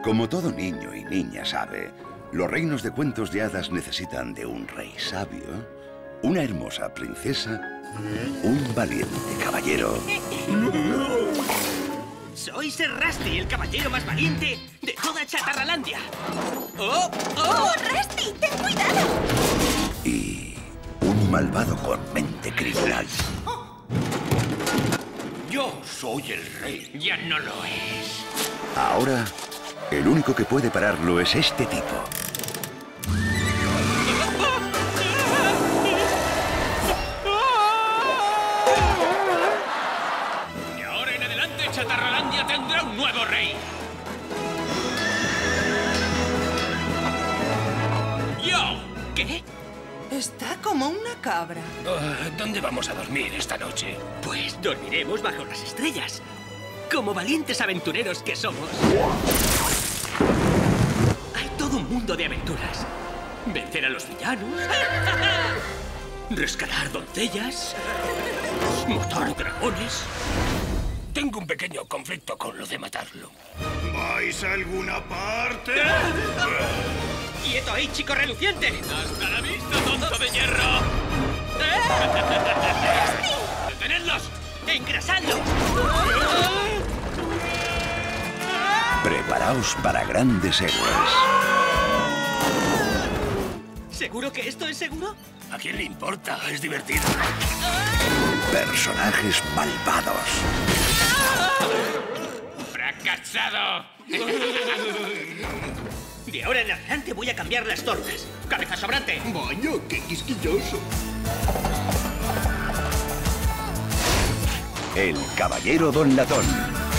Como todo niño y niña sabe, los reinos de cuentos de hadas necesitan de un rey sabio, una hermosa princesa, un valiente caballero. Soy Ser Rusty, el caballero más valiente de toda Chatarralandia. ¡Oh, Rusty! ¡Ten cuidado! Y un malvado con mente criminal. Yo soy el rey. Ya no lo es. Ahora, el único que puede pararlo es este tipo. De ahora en adelante, Chatarralandia tendrá un nuevo rey. ¡Yo! ¿Qué? Está como una cabra. ¿Dónde vamos a dormir esta noche? Pues dormiremos bajo las estrellas. Como valientes aventureros que somos. Hay todo un mundo de aventuras. Vencer a los villanos. Rescatar doncellas. Matar dragones. Tengo un pequeño conflicto con lo de matarlo. ¿Vais a alguna parte? ¡Quieto ahí, chico reluciente! ¡Hasta la vista, tonto de hierro! ¡Detenedlos! ¡Engrasadlos! Preparaos para grandes héroes. ¿Seguro que esto es seguro? ¿A quién le importa? Es divertido. Personajes malvados. ¡Fracasado! De ahora en adelante voy a cambiar las tornas. ¡Cabeza sobrante! Vaya, qué quisquilloso. El Caballero Don Latón.